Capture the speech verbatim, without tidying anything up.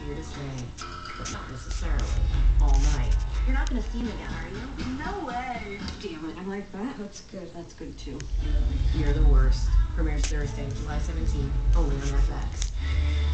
here to stay, but not necessarily all night. You're not gonna see him again, are you? No way. Damn it, I like that. That's good. That's good too. You're the worst. Premieres Thursday, July seventeenth, only on F X.